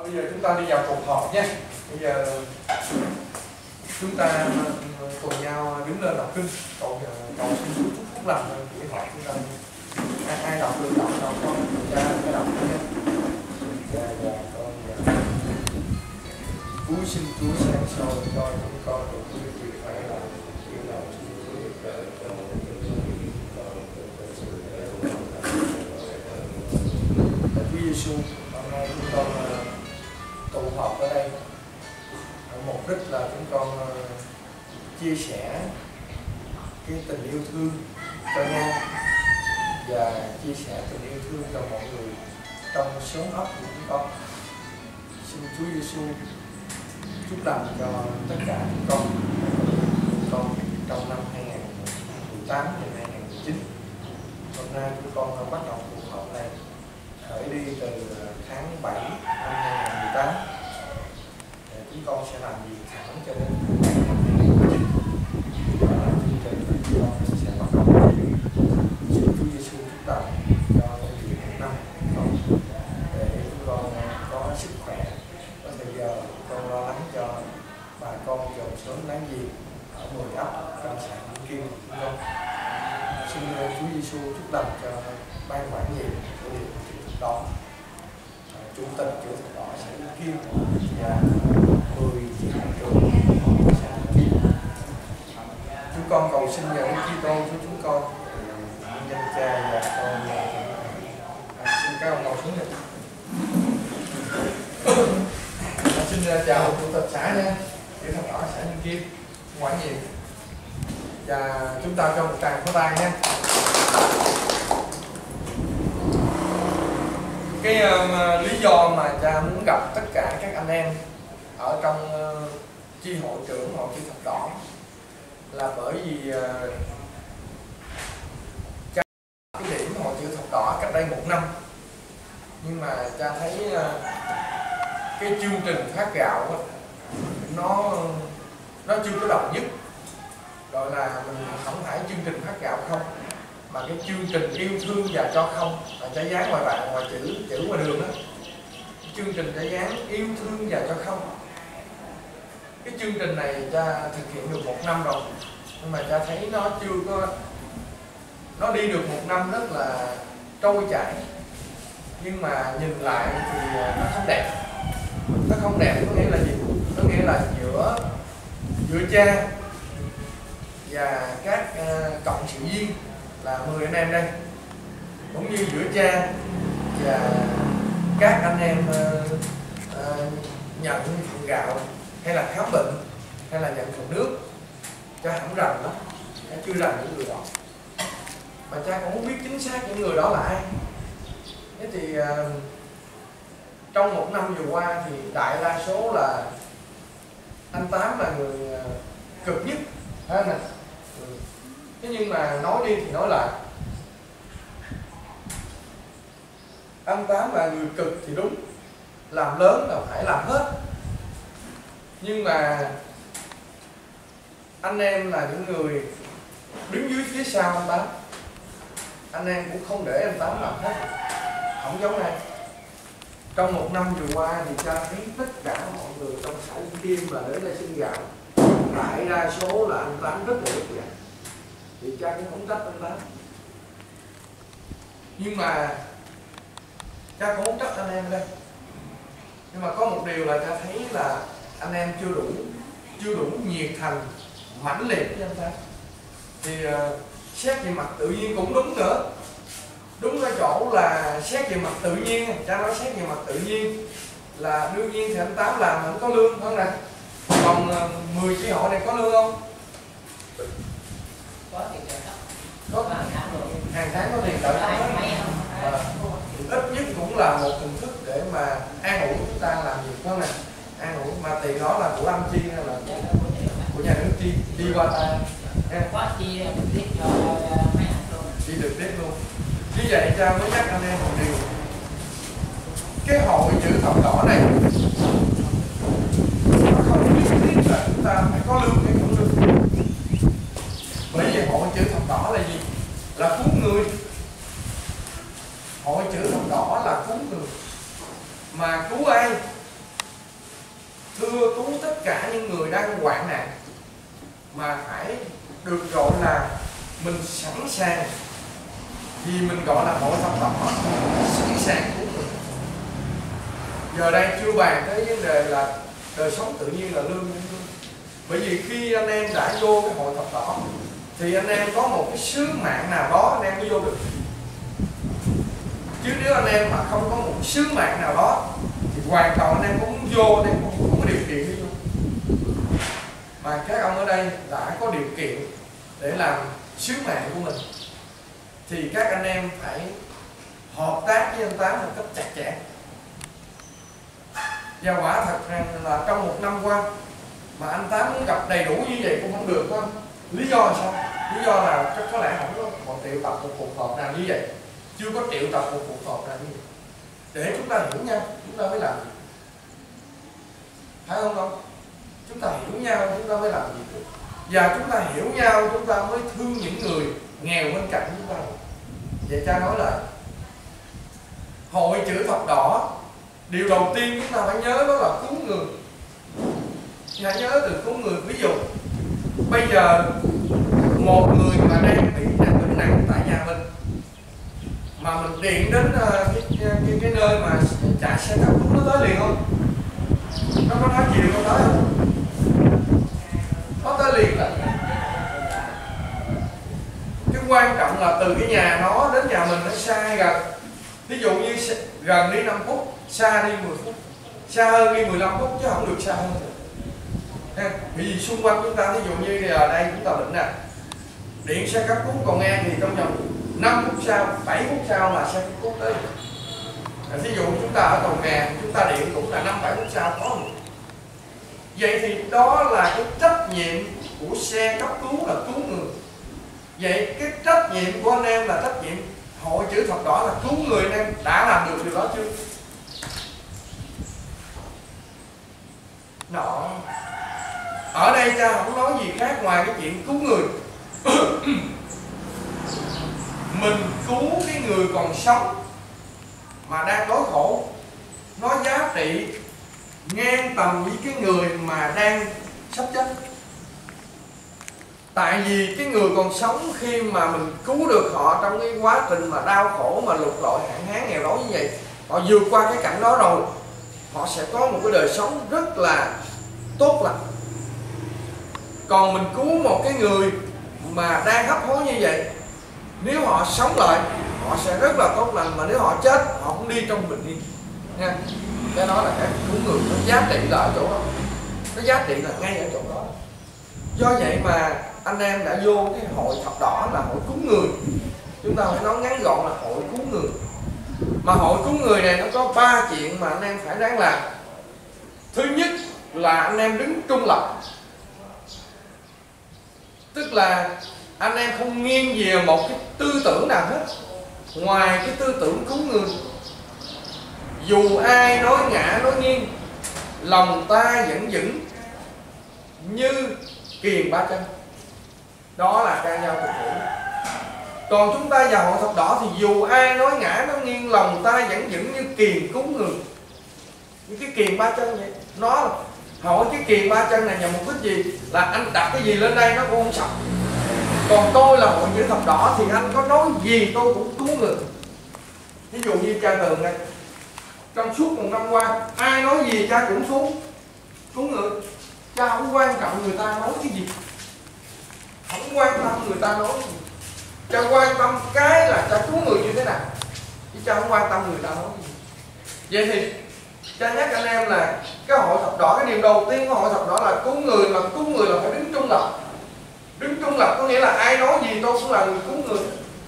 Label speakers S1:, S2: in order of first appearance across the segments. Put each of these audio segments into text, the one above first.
S1: Bây giờ chúng ta đi vào cuộc họp nhé. Bây giờ chúng ta cùng nhau đứng lên đọc kinh, cầu xin Chúa chúc phúc lành buổi họp chúng ta. Ai đọc được đọc con cha cái đọc nhé. Dạ con Chúa xin Chúa sáng soi cho chúng con được quý vị phải làm điều nào Chúa được đợi cho Chúa Giêsu. Hôm nay chúng con tụ họp ở đây mục đích là chúng con chia sẻ cái tình yêu thương cho nhau và chia sẻ tình yêu thương cho mọi người trong xóm ấp của chúng con. Xin Chúa Giêsu chúc lành cho tất cả chúng con trong năm 2018 và 2019. Hôm nay chúng con bắt đầu cuộc họp này khởi đi từ tháng 7 năm 2018. Chúng con sẽ làm gì thẳng cho đến tháng 7 năm 2019. Và chương trình chúng con sẽ bắt đầu xin Chúa Giêsu chúc lành cho những việc một năm để chúng con có sức khỏe, có thời giờ chúng con lo lắng cho bà con dòng xóm láng giềng ở 10 ấp trong xã Vĩnh Kim chúng con. Xin Chúa Giêsu chúc lành cho ban quản trị của Điện Chữ Thập Đỏ, Chủ tịch Chữ Thập Đỏ xã Vĩnh Kim và 10 chị em trường xã Vĩnh Kim. Chúng con cầu xin nhờ Đức Kitô cho chúng con, danh Cha và Con. Xin các ông ngồi xuống đi. Xin chào Chủ tịch xã nha, Chữ Thập Đỏ xã Vĩnh Kim, quản nhiệm. Và chúng ta cho một tràng pháo tay nha. Cái lý do mà cha muốn gặp tất cả các anh em ở trong chi hội trưởng Hội Chữ Thập Đỏ là bởi vì cha cái điểm Hội Chữ Thập Đỏ cách đây 1 năm, nhưng mà cha thấy cái chương trình phát gạo nó chưa có đồng nhất. Gọi là mình không phải chương trình phát gạo không, mà cái chương trình yêu thương và cho không, là cha dán ngoài bạn ngoài chữ ngoài đường đó. Chương trình cha dán yêu thương và cho không. Cái chương trình này cha thực hiện được 1 năm rồi, nhưng mà cha thấy nó chưa có, nó đi được 1 năm rất là trôi chảy, nhưng mà nhìn lại thì nó không đẹp. Nó không đẹp có nghĩa là gì? Có nghĩa là giữa cha và các cộng sự viên là 10 anh em đây, cũng như giữa cha và các anh em nhận phần gạo hay là khám bệnh hay là nhận phần nước, cha không rành lắm, cha chưa rành những người đó, mà cha cũng không biết chính xác những người đó là ai. Thế thì trong 1 năm vừa qua thì đại đa số là anh Tám là người cực nhất, thấy nè. Thế nhưng mà nói đi thì nói lại, anh Tám là người cực thì đúng, làm lớn là phải làm hết, nhưng mà anh em là những người đứng dưới phía sau anh Tám, anh em cũng không để anh Tám làm hết, không giống ai. Trong 1 năm vừa qua thì cha thấy tất cả mọi người trong xã Vĩnh Kim mà đến đây xin gạo, đại đa số là anh Tám rất là vất vả, thì cha cũng không trách anh Tám. Nhưng mà cha cũng không trách anh em đây. Nhưng mà có một điều là cha thấy là anh em chưa đủ nhiệt thành, mãnh liệt với anh Tám. Thì xét về mặt tự nhiên cũng đúng nữa. Đúng ở chỗ là xét về mặt tự nhiên, cha nói xét về mặt tự nhiên là đương nhiên thì anh Tám làm không có lương hơn nè. Còn 10 chi hội này có lương không?
S2: Có tiền trợ cấp.
S1: Có hàng tháng có tiền trợ cấp. Ít nhất cũng là một hình thức để mà an ủi chúng ta làm việc không nè. An ủi mà tiền đó là của anh chi hay là của nhà nước chi qua ta.
S2: Có chi được tiếp cho mấy anh luôn.
S1: Chi được tiếp luôn. Như vậy cha mới nhắc anh em một điều. Cái hội Chữ Thập Đỏ này nó không nhất thiết là chúng ta phải có lương hay không lương. Bởi vì hội Chữ Thập Đỏ là gì? Là cứu người. Hội Chữ Thập Đỏ là cứu người. Mà cứu ai? thưa cứu tất cả những người đang hoạn nạn, mà phải được gọi là mình sẵn sàng, vì mình gọi là hội thập đỏ sẵn sàng cứu người. Giờ đây chưa bàn tới vấn đề là đời sống tự nhiên là lương. Bởi vì khi anh em đã vô cái hội thập đỏ thì anh em có một cái sứ mạng nào đó anh em mới vô được. Chứ nếu anh em mà không có một sứ mạng nào đó thì hoàn toàn anh em cũng muốn vô, anh em không có điều kiện đi vô. Mà các ông ở đây đã có điều kiện để làm sứ mạng của mình thì các anh em phải hợp tác với anh Tám một cách chặt chẽ. Và quả thật rằng là trong một năm qua mà anh Tám muốn gặp đầy đủ như vậy cũng không được không? Lý do là sao? Lý do là chắc có lẽ không có một triệu tập một cuộc họp nào như vậy, chưa có triệu tập một cuộc họp nào như vậy để chúng ta hiểu nhau, chúng ta mới làm gì, phải không không? Chúng ta hiểu nhau chúng ta mới làm gì được, và chúng ta hiểu nhau chúng ta mới thương những người nghèo bên cạnh chúng ta. Vậy cha nói lại, hội chữ thập đỏ điều đầu tiên chúng ta phải nhớ đó là cứu người. Hãy nhớ từ cứu người. Ví dụ bây giờ một người mà đang bị bệnh nặng tại nhà mình mà mình điện đến cái nơi mà chạy xe cấp cứu, nó tới liền không? Nó có nói chiều không tới không? Nó tới liền là cái quan trọng là từ cái nhà nó đến nhà mình nó xa hay gần. Ví dụ như gần đi 5 phút, xa đi 10 phút, xa hơn đi 15 phút chứ không được xa hơn. Bởi vì xung quanh chúng ta, ví dụ như ở đây chúng ta bệnh nè, điện xe cấp cứu còn nghe thì trong vòng 5 phút sau, 7 phút sau là xe cấp cứu tới. Ví dụ chúng ta ở Cầu Nghè, chúng ta điện cũng là 5-7 phút sau có được. Vậy thì đó là cái trách nhiệm của xe cấp cứu là cứu người. Vậy cái trách nhiệm của anh em là trách nhiệm hội chữ thập đỏ là cứu người. Anh em đã làm được điều đó chưa? Đó. Ở đây cha không nói gì khác ngoài cái chuyện cứu người. Mình cứu cái người còn sống mà đang đói khổ, nó giá trị ngang tầm với cái người mà đang sắp chết. Tại vì cái người còn sống khi mà mình cứu được họ trong cái quá trình mà đau khổ, mà lụt lội, hạn hán, nghèo đói như vậy, họ vượt qua cái cảnh đó rồi, họ sẽ có một cái đời sống rất là tốt lành. Còn mình cứu một cái người mà đang hấp hối như vậy, nếu họ sống lại họ sẽ rất là tốt lành, mà nếu họ chết họ cũng đi trong bình yên nha. Cái đó là cái cứu người, nó giá trị là ở chỗ đó, nó giá trị là ngay ở chỗ đó. Do vậy mà anh em đã vô cái hội thập đỏ là hội cứu người. Chúng ta phải nói ngắn gọn là hội cứu người. Mà hội cứu người này nó có 3 chuyện mà anh em phải đáng làm. Thứ nhất là anh em đứng trung lập, tức là anh em không nghiêng về một cái tư tưởng nào hết ngoài cái tư tưởng cứu người. Dù ai nói ngã nói nghiêng, lòng ta vẫn vững như kiền ba chân. Đó là ca dao thực thủy. Còn chúng ta vào hội thập đỏ thì dù ai nói ngã nói nghiêng, lòng ta vẫn vững như kiền cứu người. Như cái kiền ba chân vậy. Nó hỏi cái kiền ba chân này nhằm mục đích gì? Là anh đặt cái gì lên đây nó cũng không sập. Còn tôi là hội chữ thập đỏ thì anh có nói gì tôi cũng cứu người. Ví dụ như cha Tường này, trong suốt một năm qua ai nói gì cha cũng cứu người. Cha không quan trọng người ta nói cái gì, không quan tâm người ta nói cái gì. Cha quan tâm cái là cha cứu người như thế nào, chứ cha không quan tâm người ta nói cái gì. Vậy thì cha nhắc anh em là cái hội thập đỏ, cái điều đầu tiên của hội thập đỏ là cứu người. Mà cứu người là phải đứng trung lập. Đứng trung lập có nghĩa là ai nói gì tôi cũng là người cứu người.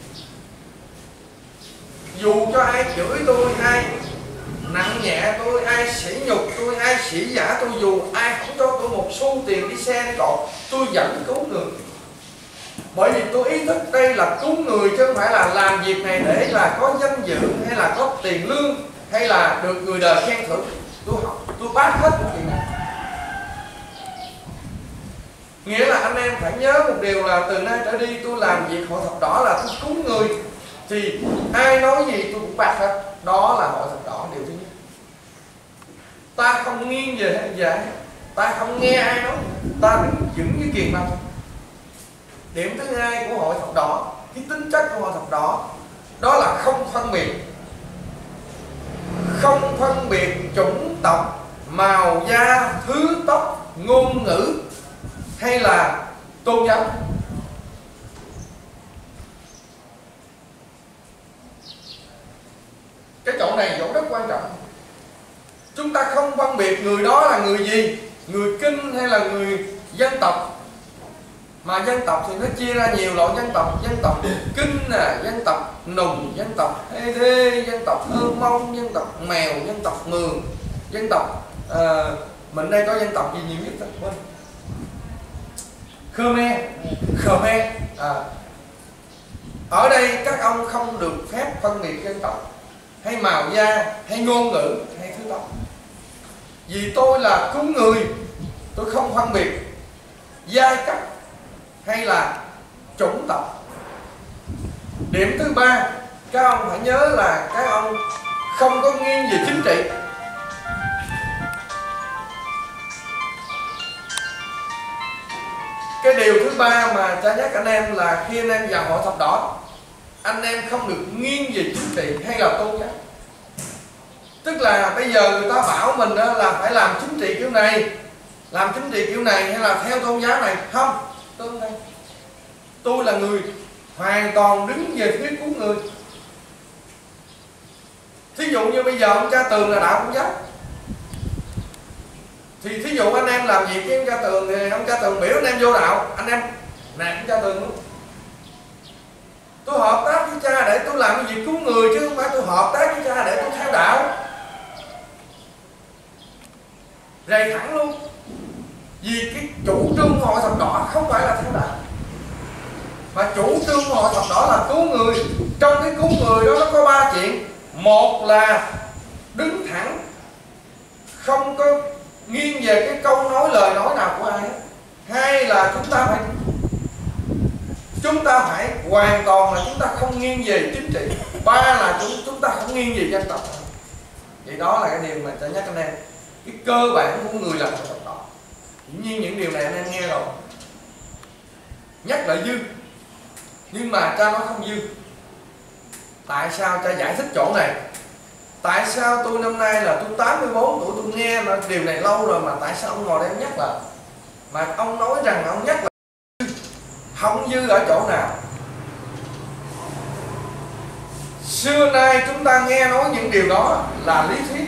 S1: Dù cho ai chửi tôi, ai nặng nhẹ tôi, ai sỉ nhục tôi, ai sỉ vả tôi, dù ai không cho tôi một xu tiền đi xe đi cộ, tôi vẫn cứu người. Bởi vì tôi ý thức đây là cứu người, chứ không phải là làm việc này để là có danh dự hay là có tiền lương hay là được người đời khen thưởng. Tôi bác hết những chuyện này. Nghĩa là anh em phải nhớ một điều là từ nay trở đi tôi làm việc hội thập đỏ là tôi cứu người, thì ai nói gì tôi cũng bác hết. Đó là hội thập đỏ điều thứ nhất. ta không nghiêng về vậy, ta không nghe ai nói, ta đứng vững như kiền long. Điểm thứ hai của hội thập đỏ, cái tính chất của hội thập đỏ đó là không phân biệt, không phân biệt chủng tộc, màu da, thứ tóc, ngôn ngữ hay là tôn giáo. Cái chỗ này chỗ rất quan trọng. Chúng ta không phân biệt người đó là người gì, người Kinh hay là người dân tộc. Mà dân tộc thì nó chia ra nhiều loại dân tộc. Dân tộc Kinh nè, dân tộc Nùng, dân tộc Hê Thê, dân tộc Hơ Mông, dân tộc Mèo, dân tộc Mường, dân tộc mình đây có dân tộc gì nhiều nhất ta? Khmer. Ở đây các ông không được phép phân biệt dân tộc hay màu da hay ngôn ngữ hay thứ tộc. Vì tôi là cứu người, tôi không phân biệt giai cấp hay là chủng tộc. Điểm thứ ba, các ông phải nhớ là các ông không có nghiêng về chính trị. Cái điều thứ ba mà cha nhắc anh em là khi anh em vào hội thập đỏ, anh em không được nghiêng về chính trị hay là tôn giáo. Tức là bây giờ người ta bảo mình là phải làm chính trị kiểu này, làm chính trị kiểu này hay là theo tôn giáo này. Không, tôi là người hoàn toàn đứng về phía cứu người. Thí dụ như bây giờ ông cha Tường là đạo Công giáo, thì thí dụ anh em làm việc với ông cha Tường thì ông cha Tường biểu anh em vô đạo, anh em nè ông cha Tường luôn, tôi hợp tác với cha để tôi làm cái việc cứu người, chứ không phải tôi hợp tác với cha để tôi theo đạo. Rầy thẳng luôn. Vì cái chủ trương hội thập đỏ không phải là theo đạo, mà chủ trương hội thập đỏ là cứu người. Trong cái cứu người đó nó có ba chuyện. Một là đứng thẳng, không có nghiêng về cái câu nói lời nói nào của ai hết. Hai là chúng ta phải hoàn toàn là chúng ta không nghiêng về chính trị. Ba là chúng ta không nghiêng về dân tộc. Vậy đó là cái điều mà tôi nhắc anh em, cái cơ bản của người làm hội thập đỏ. Dĩ nhiên những điều này anh em nghe rồi, nhắc lại dư, nhưng mà cha nói không dư. Tại sao cha giải thích chỗ này? Tại sao tôi năm nay là tôi 84 tuổi, tôi nghe mà điều này lâu rồi, mà tại sao ông ngồi đây ông nhắc lại? Mà ông nói rằng ông nhắc lại không dư ở chỗ nào? Xưa nay chúng ta nghe nói những điều đó là lý thuyết.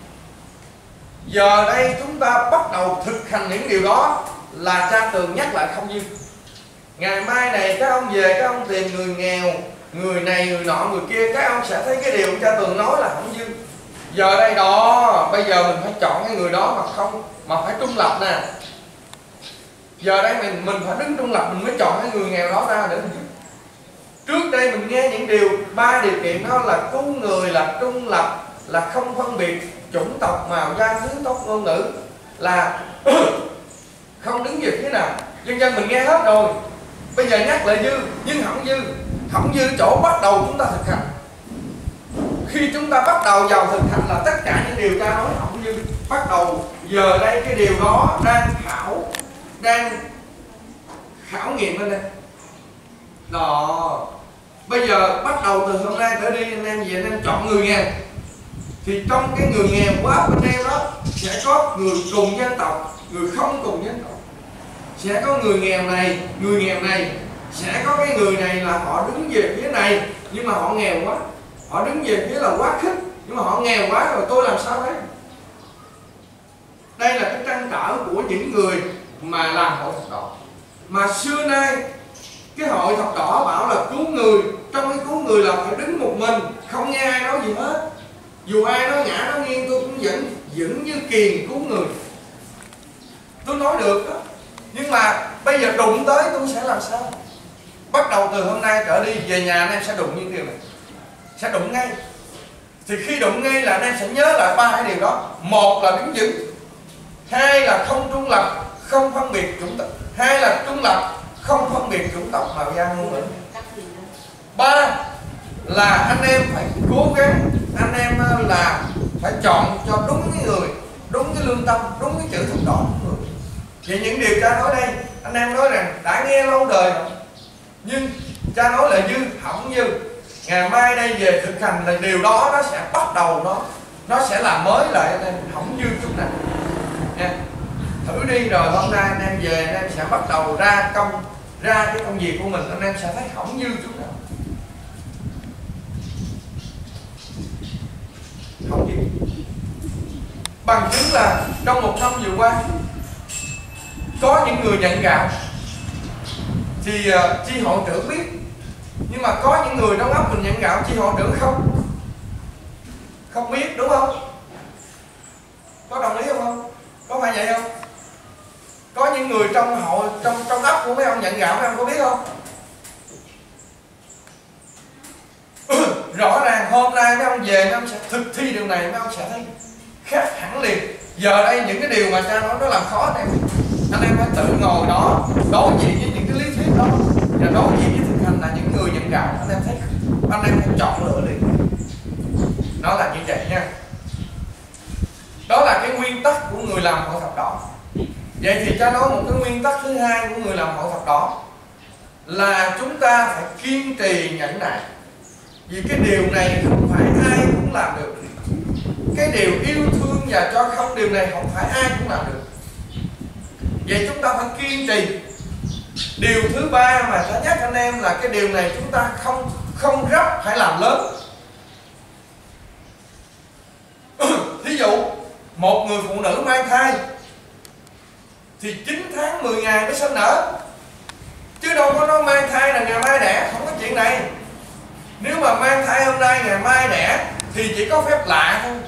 S1: Giờ đây chúng ta bắt đầu thực hành những điều đó là cha Tường nhắc lại không dư. Ngày mai này các ông về, các ông tìm người nghèo, người này người nọ người kia, các ông sẽ thấy cái điều cha Tường nói là không dư. Giờ đây đó, bây giờ mình phải chọn cái người đó mà phải trung lập nè. Giờ đây mình phải đứng trung lập, mình mới chọn cái người nghèo đó ra để mình giúp. Trước đây mình nghe những điều ba điều kiện đó là cứu người, là trung lập, là không phân biệt chủng tộc, màu da, thứ tóc, ngôn ngữ, là không đứng về phía nào. Dân dân mình nghe hết rồi. Bây giờ nhắc lại dư, nhưng không dư chỗ bắt đầu chúng ta thực hành. Khi chúng ta bắt đầu vào thực hành là tất cả những điều cha nói không dư. Bắt đầu giờ đây cái điều đó đang khảo nghiệm lên đây. Đó. Bây giờ bắt đầu từ hôm nay trở đi anh em về anh em chọn người nghèo. Thì trong cái người nghèo của ấp anh em đó sẽ có người cùng dân tộc, người không cùng dân tộc. Sẽ có người nghèo này sẽ có cái người này là họ đứng về phía này nhưng mà họ nghèo quá, họ đứng về phía là quá khích nhưng mà họ nghèo quá rồi, tôi làm sao đấy? Đây là cái trăn trở của những người mà làm hội thập đỏ. Mà xưa nay cái hội thập đỏ bảo là cứu người, trong cái cứu người là phải đứng một mình, không nghe ai nói gì hết. Dù ai nói ngã nói nghiêng tôi cũng vẫn vững như kiền cứu người. Tôi nói được đó. Nhưng mà bây giờ đụng tới tôi sẽ làm sao? Bắt đầu từ hôm nay trở đi về nhà anh em sẽ đụng những điều này, sẽ đụng ngay. Thì khi đụng ngay là anh em sẽ nhớ lại ba cái điều đó. Một là đứng vững, hai là không trung lập, không phân biệt chủng tộc, hai là trung lập, không phân biệt chủng tộc, màu da, ngôn ngữ. Ba là anh em phải cố gắng, anh em là phải chọn cho đúng tâm, đúng cái chữ thập đỏ. Vậy những điều cha nói đây, anh em nói rằng đã nghe lâu đời rồi, nhưng cha nói là dư, hỏng dư. Ngày mai đây về thực hành là điều đó nó sẽ bắt đầu, nó sẽ làm mới lại anh em, hỏng dư chút nào nha. Thử đi rồi hôm nay anh em về anh em sẽ bắt đầu ra cái công việc của mình, anh em sẽ thấy hỏng dư chút nào. Hỏng dư. Bằng chứng là trong một năm vừa qua có những người nhận gạo thì chi hội trưởng biết, nhưng mà có những người đóng ấp mình nhận gạo chi hội trưởng không biết, đúng không? Có đồng ý không? Có phải vậy không? Có những người trong hội trong ấp của mấy ông nhận gạo mấy ông có biết không? Rõ ràng hôm nay mấy ông về mấy ông sẽ thực thi điều này, mấy ông sẽ thấy khác hẳn liền. Giờ đây những cái điều mà cha nói nó làm khó anh em phải tự ngồi đó đối diện với những cái lý thuyết đó và đối diện với thực hành là những người nhận gạo, anh em thấy anh em phải chọn lựa liền. Nó là như vậy nha. Đó là cái nguyên tắc của người làm hội thập đỏ. Vậy thì cha nói một cái nguyên tắc thứ hai của người làm hội thập đỏ là chúng ta phải kiên trì nhẫn nại. Vì cái điều này không phải ai cũng làm được. Cái điều yêu thương và cho không, điều này không phải ai cũng làm được. Vậy chúng ta phải kiên trì. Điều thứ ba mà ta nhắc anh em là cái điều này chúng ta không gấp phải làm lớn. Thí dụ một người phụ nữ mang thai thì 9 tháng 10 ngày mới sinh nở, chứ đâu có nói mang thai là ngày mai đẻ, không có chuyện này. Nếu mà mang thai hôm nay ngày mai đẻ thì chỉ có phép lạ thôi.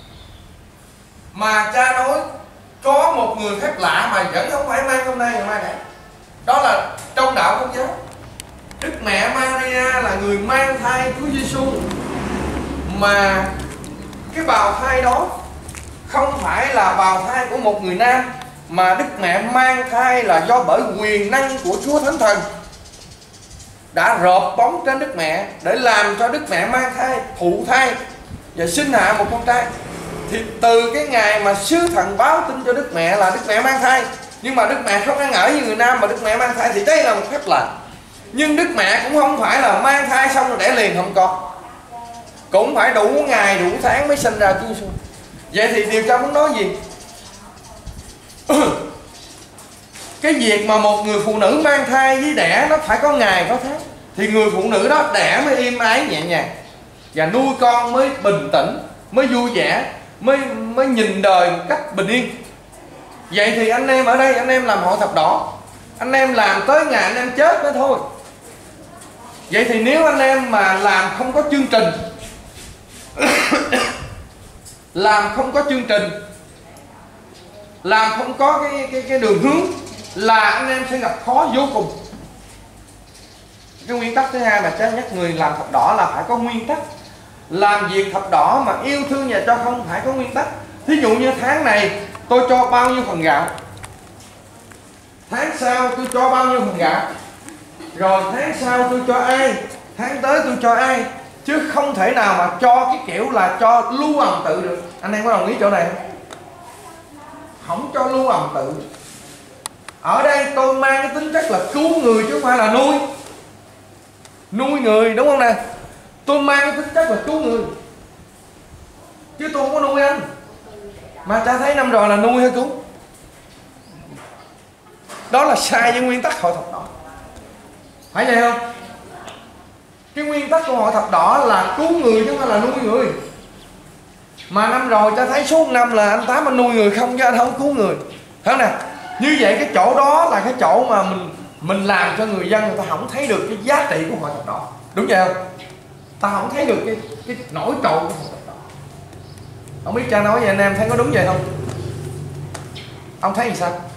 S1: Mà cha nói có một người phép lạ mà vẫn không phải mang hôm nay ngày mai đẻ, đó là trong đạo Công giáo. Đức mẹ Maria là người mang thai Chúa Giêsu, mà cái bào thai đó không phải là bào thai của một người nam, mà Đức mẹ mang thai là do bởi quyền năng của Chúa Thánh Thần đã rợp bóng trên Đức mẹ để làm cho Đức mẹ mang thai, thụ thai và sinh hạ một con trai. Thì từ cái ngày mà sứ thần báo tin cho Đức mẹ là Đức mẹ mang thai, nhưng mà Đức mẹ không ăn ở như người nam mà Đức mẹ mang thai, thì đây là một phép lạ. Nhưng Đức mẹ cũng không phải là mang thai xong rồi đẻ liền, không có, cũng phải đủ ngày đủ tháng mới sinh ra Chúa Giêsu. Vậy thì điều cha muốn nói gì? Cái việc mà một người phụ nữ mang thai với đẻ nó phải có ngày có tháng, thì người phụ nữ đó đẻ mới êm ái nhẹ nhàng, và nuôi con mới bình tĩnh, mới vui vẻ, mới nhìn đời một cách bình yên. Vậy thì anh em ở đây, anh em làm hội thập đỏ, anh em làm tới ngày anh em chết đó thôi. Vậy thì nếu anh em mà làm không có chương trình làm không có chương trình, làm không có cái đường hướng, là anh em sẽ gặp khó vô cùng. Cái nguyên tắc thứ hai mà cha nhắc người làm thập đỏ là phải có nguyên tắc. Làm việc thập đỏ mà yêu thương và cho không phải có nguyên tắc. Thí dụ như tháng này tôi cho bao nhiêu phần gạo, tháng sau tôi cho bao nhiêu phần gạo, rồi tháng sau tôi cho ai, tháng tới tôi cho ai, chứ không thể nào mà cho cái kiểu là cho lưu ầm tự được. Anh em có đồng ý chỗ này không? Không cho lưu ầm tự. Ở đây tôi mang cái tính chất là cứu người chứ không phải là nuôi người, đúng không nè? Tôi mang cái tính chất là cứu người, chứ tôi không có nuôi anh. Mà cha thấy năm rồi là nuôi hay cứu? Đó là sai với nguyên tắc hội thập đỏ, phải vậy không? Cái nguyên tắc của hội thập đỏ là cứu người chứ không phải là nuôi người. Mà năm rồi cha thấy suốt năm là anh Tám anh nuôi người không, chứ anh không cứu người, thấy không nè? Như vậy cái chỗ đó là cái chỗ mà mình làm cho người dân người ta không thấy được cái giá trị của hội thập đỏ, đúng vậy không? Ta không thấy được cái nổi trội của hội thập đỏ. Không biết cha nói vậy anh em thấy có đúng vậy không? Ông thấy gì sao?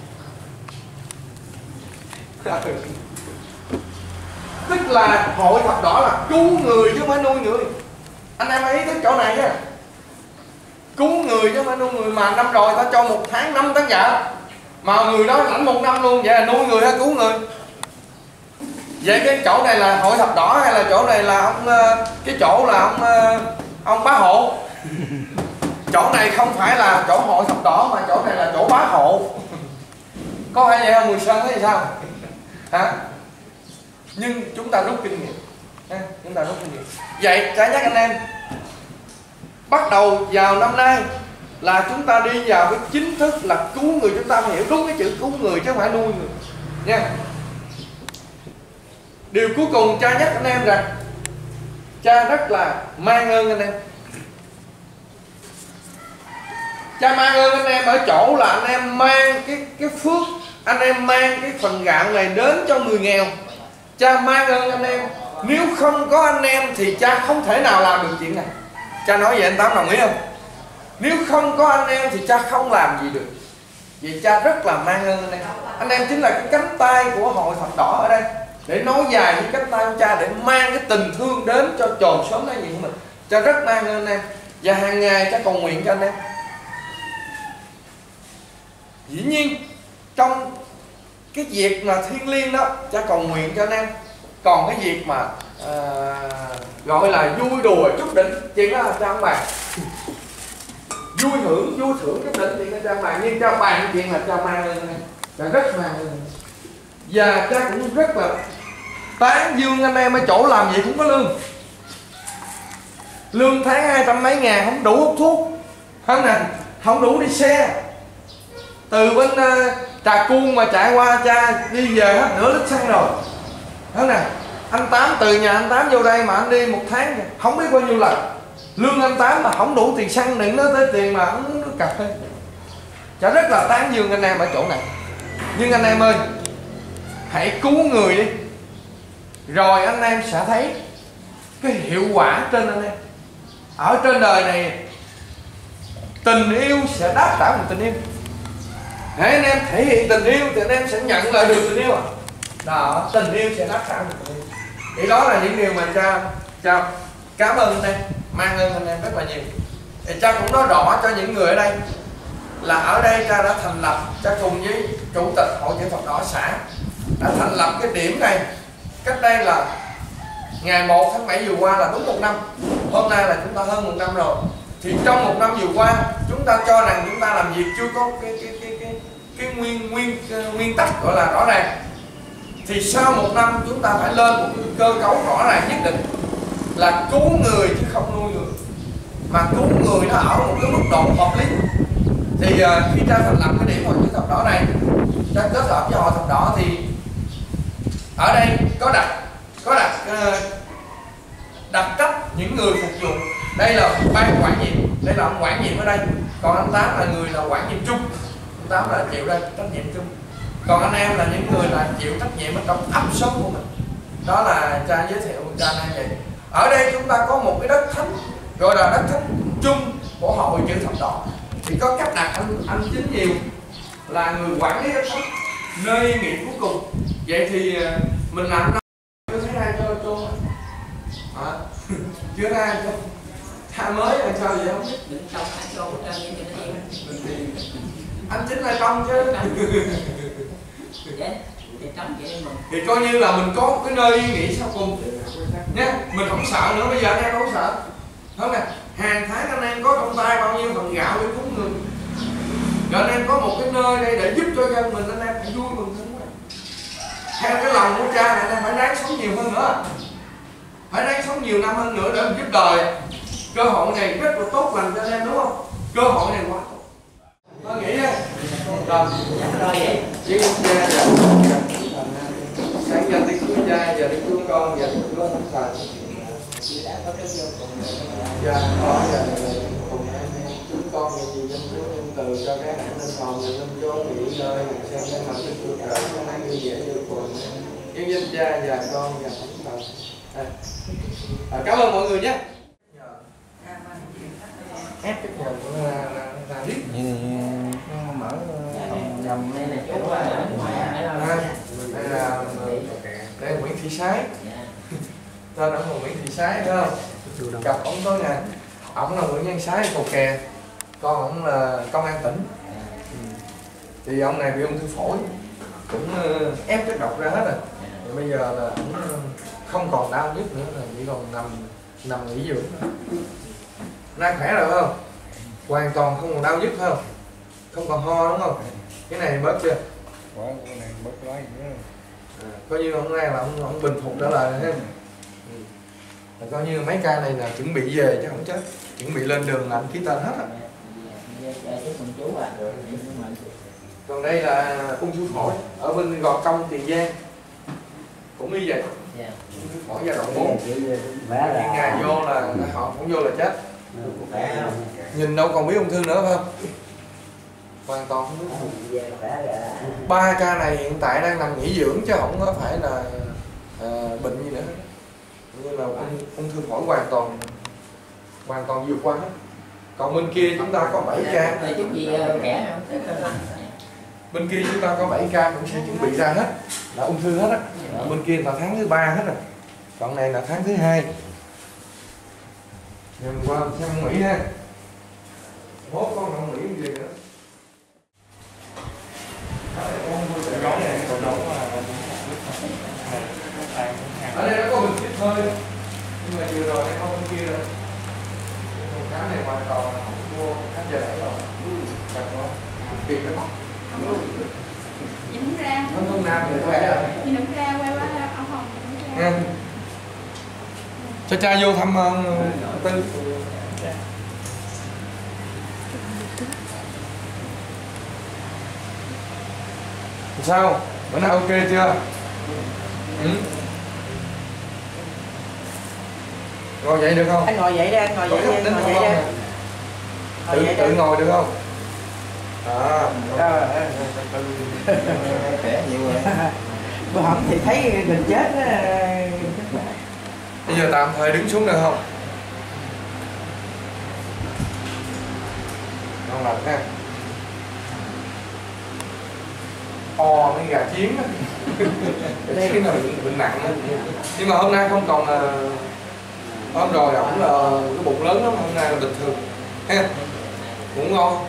S1: Tức là hội thập đỏ là cứu người chứ không phải nuôi người. Anh em ý thức chỗ này nha. Cứu người chứ không phải nuôi người. Mà năm rồi ta cho 1 tháng 5 tấn gạo, mà người đó lãnh 1 năm luôn. Vậy là nuôi người hay cứu người? Vậy cái chỗ này là hội thập đỏ hay là chỗ này là ông, cái chỗ là ông bá hộ? Chỗ này không phải là chỗ hội thập đỏ, mà chỗ này là Có phải vậy không? Mười Sơn thấy sao hả? Nhưng chúng ta rút kinh nghiệm ha? Chúng ta rút kinh nghiệm. Vậy cả nhắc anh em, bắt đầu vào năm nay là chúng ta đi vào cái chính thức là cứu người. Chúng ta phải hiểu đúng cái chữ cứu người chứ không phải nuôi người nha. Điều cuối cùng cha nhắc anh em rằng cha rất là mang ơn anh em. Cha mang ơn anh em ở chỗ là anh em mang cái phước, anh em mang cái phần gạo này đến cho người nghèo. Cha mang ơn anh em. Nếu không có anh em thì cha không thể nào làm được chuyện này. Cha nói vậy anh Tám đồng ý không? Nếu không có anh em thì cha không làm gì được. Vậy cha rất là mang ơn anh em. Anh em chính là cái cánh tay của Hội Thập Đỏ ở đây, để nối dài với cánh tay của cha, để mang cái tình thương đến cho chòm xóm nói gì của mình. Cha rất mang ơn anh em. Và hàng ngày cha cầu nguyện cho anh em. Dĩ nhiên trong cái việc mà thiêng liêng đó, cha cầu nguyện cho anh em. Còn cái việc mà gọi là vui đùa chút đỉnh, chuyện đó là cha không bàn. Vui thưởng chút đỉnh thì cha không bàn. Nhưng cha bàn chuyện là cha mang ơn anh em. Cha rất mang ơn. Và cha cũng rất là tán dương anh em ở chỗ làm gì cũng có lương. Lương tháng 200 mấy ngàn không đủ hút thuốc, không nè, không đủ đi xe. Từ bên Trà Cuông mà chạy qua cha đi về hết nửa lít xăng rồi, không nè. Anh Tám từ nhà anh Tám vô đây mà anh đi một tháng không biết bao nhiêu lần. Lương anh Tám mà không đủ tiền xăng, đừng nói tới tiền mà uống nước cà phê. Cha rất là tán dương anh em ở chỗ này. Nhưng anh em ơi, hãy cứu người đi, rồi anh em sẽ thấy cái hiệu quả trên anh em. Ở trên đời này tình yêu sẽ đáp trả một tình yêu. Hãy anh em thể hiện tình yêu thì anh em sẽ nhận lại được tình yêu à. Đó, tình yêu sẽ đáp trả một tình yêu. Thì đó là những điều mà cha cảm ơn anh em, mang ơn anh em rất là nhiều. Thì cha cũng nói rõ cho những người ở đây là ở đây cha đã thành lập, cha cùng với chủ tịch Hội Chữ Thập Đỏ xã đã thành lập cái điểm này cách đây là ngày 1 tháng 7 vừa qua, là đúng 1 năm. Hôm nay là chúng ta hơn 1 năm rồi. Thì trong 1 năm vừa qua chúng ta cho rằng chúng ta làm việc chưa có cái nguyên tắc gọi là rõ ràng. Thì sau 1 năm chúng ta phải lên một cái cơ cấu rõ ràng nhất định là cứu người chứ không nuôi người, mà cứu người nó ở một cái mức độ hợp lý. Thì khi cha thành lập cái điểm Hội Chữ Thập Đỏ này, cha kết hợp với Hội Thập Đỏ thì ở đây có đặt trách những người phục vụ. Đây là ban quản nhiệm, đây là ông quản nhiệm ở đây. Còn anh Tám là người là quản nhiệm chung, anh Tám là chịu đây trách nhiệm chung. Còn anh em là những người là chịu trách nhiệm ở trong ấp xóm của mình. Đó là cha giới thiệu cho anh em vậy. Ở đây chúng ta có một cái đất thánh, gọi là đất thánh chung của Hội Chữ Thập Đỏ. Thì có cách đặt anh Chính Nhiều là người quản lý đất thánh, nơi nghỉ cuối cùng. Vậy thì mình làm chưa thấy ai cho chưa thấy ai cho tha mới là sao vậy không biết.
S2: Đừng trông ai cho hết trơn vậy cho nó đi.
S1: Anh Chính là trong chứ. Thì coi như là mình có cái nơi yên nghỉ sau cùng nhé. Mình không sợ nữa, bây giờ anh em không sợ. Không nè, hàng tháng anh em có trong tay bao nhiêu phần gạo để cúng người. Rồi anh em có một cái nơi đây để giúp cho dân mình, anh em phải vui mừng hơn. Theo cái lòng của cha này, anh em phải ráng sống nhiều hơn nữa, phải ráng sống nhiều năm hơn nữa để mình giúp đời. Cơ hội này rất là tốt lành cho anh em, đúng không? Cơ hội này quá tốt. Tôi nghĩ đây. Rồi vậy. Chứ cha giờ sáng giờ đi cứu cha, giờ đi cứu con, giờ đi cứu ông thầy. Dạ, có giờ cùng em cứu con gì dân cứu nhân từ cho các nạn nhân còn người dân vô nghỉ ngơi, xem xem mà cái cuộc đời không ai vui vẻ vô cùng. Nhân dân cha và con và thánh thần. Cảm ơn mọi người nhé. Ép cái nhà ra biết mở nhầm đây này chỗ đây là đây Nguyễn Thị Sái, tên ông là Nguyễn Thị Sái phải không? Gặp ông tối ngày, ông là Nguyễn Văn Sái Cầu Kè, con ông là công an tỉnh. Thì ông này bị ung thư phổi, cũng ép chất độc ra hết rồi. Thì bây giờ là cũng không còn đau nhức nữa, là chỉ còn nằm nghỉ dưỡng thôi. Nay khỏe rồi không? Hoàn toàn không còn đau nhức phải không? Không còn ho đúng không? Cái này bớt chưa?
S3: quá cái này bớt lái nữa.
S1: Coi như hôm nay là ông bình phục trở lại ha. Coi như mấy ca này là chuẩn bị về chứ không chết, chuẩn bị lên đường là anh ký tên hết á. Còn đây là ung thư phổi ở bên Gò Công, Tiền Giang, cũng như vậy. Ung thư phổi giai đoạn 4. Những ngày vô là họ cũng vô là chết. Nhìn đâu còn biết ung thư nữa phải không? Hoàn toàn không biết. 3 ca này hiện tại đang nằm nghỉ dưỡng chứ không có phải là bệnh gì nữa. Như là ung thư phổi hoàn toàn vượt qua hết. Còn bên kia chúng ta có 7 ca. Bên kia chúng ta có 7 ca cũng sẽ chuẩn bị ra hết, là ung thư hết á. Bên kia là tháng thứ 3 hết rồi. Còn này là tháng thứ 2. Nhìn qua xem ông Mỹ ha. Mốt con ông Mỹ gì nữa. Ở đây nó có bình chích hơi, nhưng mà vừa rồi nó không bên kia rồi. Cái này hoàn toàn là không mua cách giờ này rồi. Thật không? Kỳ đó.
S4: Dính ra.
S1: Nó không nam thì khỏe rồi.
S4: Nhìn đứng ra quay quá ông Hồng đứng ra.
S1: Cho cha vô thăm Tư. Sao? Bữa nay ok chưa? Ừ? Ngồi dậy được không?
S5: Anh ngồi dậy đi, anh ngồi dậy đi, ngồi dậy đi.
S1: Tự ngồi được không?
S5: Khỏe nhiều rồi. Bữa hổm thì thấy gần chết á.
S1: Bây giờ tạm thời đứng xuống được không? Ngon lành ha. Mấy gà chiến á. Cái chiến là bệnh nặng á. Nhưng mà hôm nay không còn hôm rồi ổng là cái bụng lớn lắm, hôm nay là bình thường ha. Cũng ngon.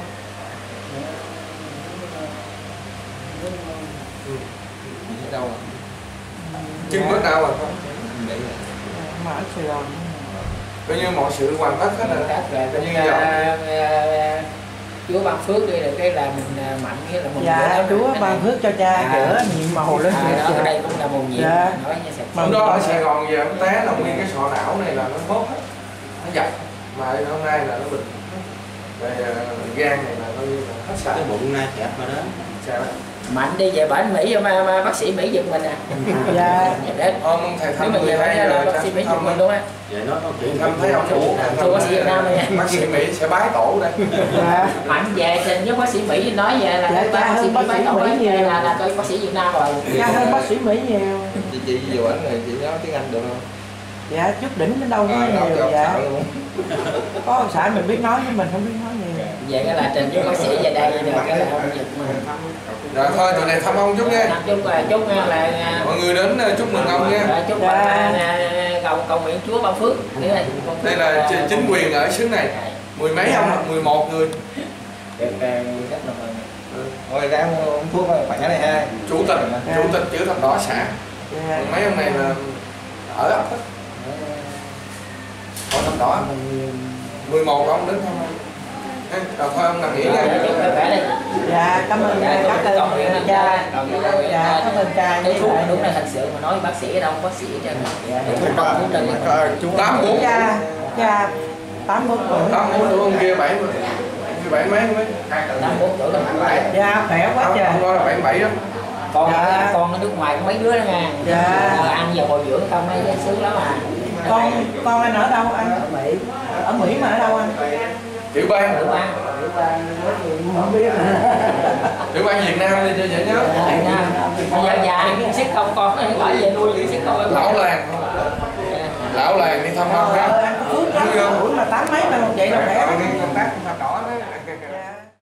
S1: Đâu rồi? Chân bớt đau rồi không?
S5: Mà ở Sài Gòn.
S1: Coi như mọi sự hoàn tất hết rồi.
S2: Coi như giờ Chúa ban phước đi là cái là mình mạnh nghĩa là mừng.
S5: Dạ Chúa ban phước cho cha chữa nhiệm màu lớn.
S2: Ở đây cũng là mừng nhiệm.
S5: Dạ.
S1: Hôm đó ở Sài Gòn về ông té là nguyên cái sọ não này là nó mốt hết, nó dập. Mà hôm nay là nó bình. Rồi gan này là coi như là hết sạch.
S6: Cái bụng nay chẹp rồi đó.
S1: Sao?
S2: Mạnh đi về bệnh Mỹ mà bác sĩ Mỹ giật mình à.
S5: Dạ.
S1: Ông thầy thăm
S2: nếu mà về bệnh là bác sĩ Mỹ giật mình luôn á.
S6: Vậy nó
S1: chuyện thăm thấy ông ngủ.
S2: Thưa bác sĩ Việt Nam nha.
S1: Bác sĩ Mỹ sẽ bái tổ đây.
S5: Dạ.
S2: Mạnh về trình với bác sĩ Mỹ nói về là
S5: dạ,
S2: bác sĩ Mỹ bái tổ là coi bác sĩ Việt Nam rồi.
S5: Cha hơn bác sĩ Mỹ nhiều.
S3: Chị vô ảnh này chị nói tiếng Anh được không?
S5: Dạ chút đỉnh đến đâu có nhiều. Dạ. Có ông xã mình biết nói nhưng mình không biết nói nhiều.
S2: Về cái là trình với bác sĩ về đây rồi cái là ông giật mình.
S1: Rồi thôi tụi này thăm ông chút nha.
S2: Chúc là
S1: mọi người đến chúc mừng ông nha.
S2: Chúc cầu nguyện Chúa ban phước.
S1: Đây là chính quyền ở xứ này. Mười mấy ông, 11 người.
S3: Rồi ra uống thuốc khỏe này ha.
S1: Chủ tịch chữ thập đỏ xã. Mấy ông này là ở ấp hết. Hội thập đỏ. 11 ông đến thăm ông. Rồi thôi ông nằm nghỉ nha.
S5: Dạ cảm ơn cha. Dạ cảm ơn cha.
S2: Đúng là thật sự mà nói bác sĩ ở đâu bác sĩ cho mình.
S1: 84.
S5: Cha 84 tuổi.
S1: 84 tuổi ông kia 7 mấy mấy.
S2: 84 tuổi là
S5: Dạ khỏe quá trời.
S1: Ông đó là 77 đó.
S2: Con ở nước ngoài có mấy đứa đó nha.
S5: Dạ.
S2: Ăn giờ bồi dưỡng không mấy sướng lắm à.
S5: Con anh ở đâu anh? Ở Mỹ. Ở Mỹ mà ở đâu anh?
S1: Tiểu bang.
S5: Không biết.
S1: Tiểu bang Việt Nam đi cho dễ nhớ.
S2: Bây giờ già xích không con gọi về nuôi gì xích con.
S1: Lão làng đi thăm ông ha.
S5: Anh có phước lắm. Tuổi mà 8 mấy mà vậy đâu khỏe.
S3: Công tác đỏ